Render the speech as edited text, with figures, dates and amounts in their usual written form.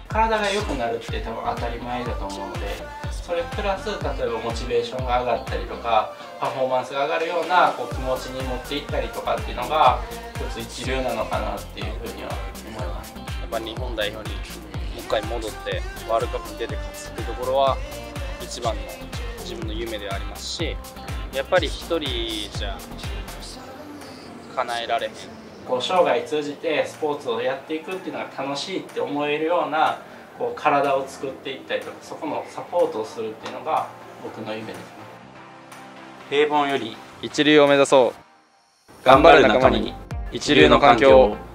体が良くなるって多分当たり前だと思うので、それプラス例えばモチベーションが上がったりとかパフォーマンスが上がるようなこう気持ちに持っていったりとかっていうのが一つ一流なのかなっていうふうには思います。 やっぱ日本代表にもう一回戻ってワールドカップに出て勝つっていうところは一番の自分の夢ではありますし、やっぱり一人じゃ叶えられへん。 こう生涯通じてスポーツをやっていくっていうのが楽しいって思えるようなこう体を作っていったりとか、そこのサポートをするっていうのが僕の夢ですね。平凡より一流を目指そう。 頑張る仲間に一流の環境を。